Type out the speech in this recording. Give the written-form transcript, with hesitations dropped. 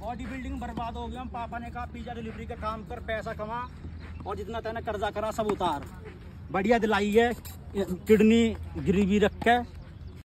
Body building बर्बाद हो गया। पापा ने कहा पिज्जा डिलीवरी का काम कर, पैसा कमा और जितना तेने कर्जा करा सब उतार। बढ़िया दिलाई है, किडनी गिरवी रख के